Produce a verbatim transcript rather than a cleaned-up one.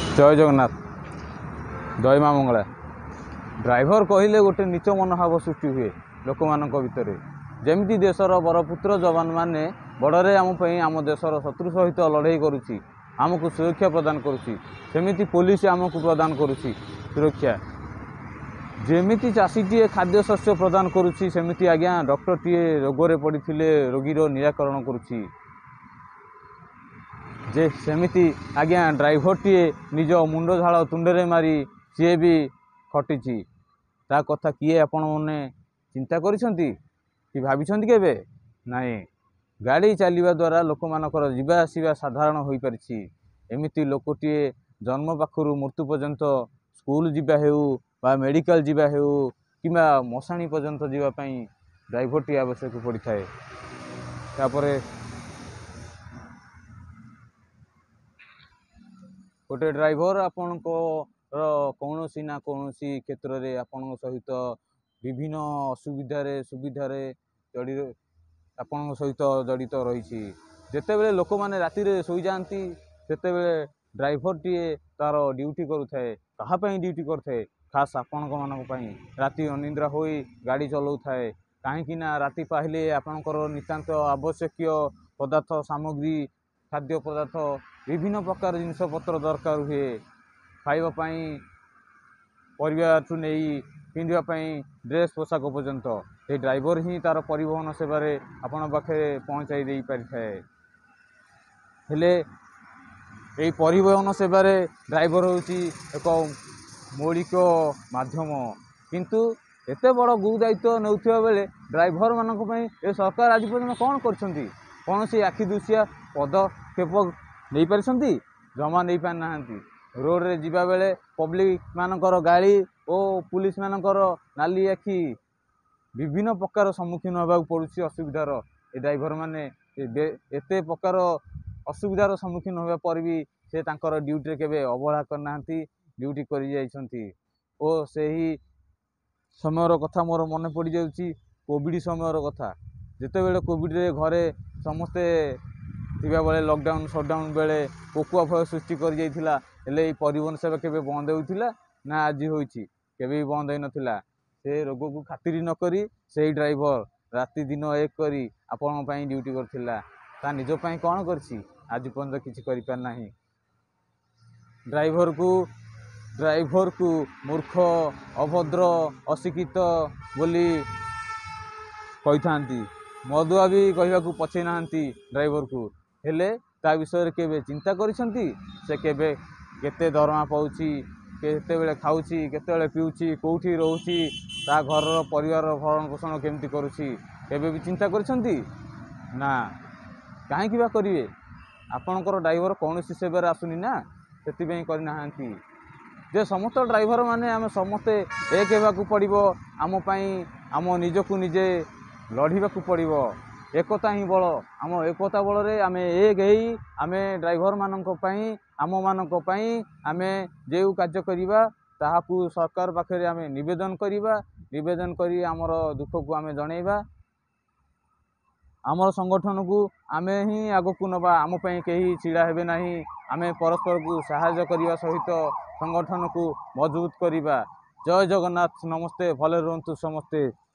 जय जगन्नाथ जय माँ मंगला। ड्राइवर कहले गोटे नीच मनोभाव सृष्टि हुए लोक मान भितर। जमी देशर बरपुत्र जवान माने बड़े आम आम देशर शत्रु सहित लड़ाई करुच्ची आमको सुरक्षा प्रदान करुच्ची सेमिति पुलिस आमको प्रदान करुच्ची सुरक्षा। जेमिति चाषीटीए खाद्य शस्य प्रदान करुच्ची सेमिति आज्ञा डॉक्टरटीए रोगरे पड़े रोगीर निराकरण करुच्ची। जे सेमिति आज्ञा ड्राइवरटीए निज मुंड झाड़ तुंडे मारी सी भी खटिची ता कथा किए आपण मैंने चिंता करिसेंती कि भाविसेंती केबे नाई। गाड़ी चलवा द्वारा लोक मानकर जीवा आसवा साधारण हो पारिछि। एमिति लोकटीए जन्म पाखु मृत्यु पर्यंत स्कूल जीवा हेउ बा मेडिकल जीवा हेउ किंबा मशाणी पर्यंत जीवाई ड्राइवरटी आवश्यक पड़ी थाए। तापरे गोटे ड्राइवर आपण कौन ना कौन क्षेत्र में आपण सहित विभिन्न असुविधार सुविधार जड़ी आपण सहित जड़ित रही। जिते लोक मैंने राति शोई जाती सेते ड्राइवर टीए तार ड्यूटी करुए कहापाई ड्यूटी करे खास आपण मान राति अनिद्रा हो गाड़ी चलाऊ थाए कहीं राति पाहिले आपणकर नितांत आवश्यक पदार्थ सामग्री खाद्य पदार्थ विभिन्न प्रकार जिनस पत्र दरकार हुए खावाई परिवार ठू नहीं पिंधापी ड्रेस पोशाक पर्यंत ये ड्राइवर ही तार परिवहन सेवार आपण पाखे पहुँचाई दे पारि थाए। हेले यही परिवहन सेवार ड्राइवर होची एक मौलिक माध्यम किंतु एते बड़ गु दायित्व नौथिबा बेले ड्राइवर मानक पई ए सरकार आज पर्यंत कौन करछंती कौन सी आखि दुसिया पदक्षेप नहीं पारिसंती जमा नहीं पारि नाहांती। रोड रे जीवा बेले पब्लिक मानकर गाड़ी और पुलिस मानकर नाली आखि विभिन्न प्रकार सम्मुखीन होगा पड़ुछि असुविधार। ए ड्राइवर माने एते प्रकार असुविधार सम्मुखीन होगा पर भी से तांकर ड्यूटी केबे अवहेला करना ड्यूटी करि जाइछंती। ओ सेही समयर कथा मोर मन पड़ जाउछि कोविड समयर कथा जेते बेले कोविड रे घरे समस्ते थिबा बेले लॉकडाउन शटडाउन बेले कोकुआ भय सृष्टि कर जाइथिला। हेले ई परिवहन सेवा केबे बंद होइथिला ना आज होइछि केबे भी बंद होई नथिला। से रोग को खातिर न करी सेही ड्राइवर राति दिन एक करी आपण पई ड्यूटी करथिला ता निज पई कोन करछि आज पर्यंत किछि करि पार नाही। ड्राइवर को ड्राइवर को मूर्ख अभद्र अशिक्षित बोली कही थांती मदुआ भी कहवा को पछे नांती ड्राइवर को। हेले ता विषय केबे चिंता करिसंती से केबे केते दरमा पाउछि केते बेले खाउछि केते बेले पिउछि कोठी रहउछि ता घर परिवार भरण पोषण केमती करुछि केबे भी चिंता करिसंती ना। काहे किबा करिवे आपणकर ड्राइवर कौन सी सेवार आसुनी ना सेति बेई करि नाहांती। जे समस्त ड्राइवर माने आम समस्ते एक हेबाकू पड़िबो आम पई आम निजकू निजे लड़िबाकू पड़िबो एकता ही बल आम एकता बल रे आमे एक हेई आमे ड्राइवर मानक पई आम मानक पई आमे जेउ कार्य करिबा ताहाकू सरकार पाखे आमे निवेदन करिबा निवेदन करी आमर दुख को आमे जणैबा आमर संगठन को आमे ही आगकू नबा आम पई केही छिड़ा हेबे नाही। आमे परस्पर को सहायता करिबा सहित संगठन को मजबूत करिबा। जय जगन्नाथ नमस्ते भले रहंतु समस्ते।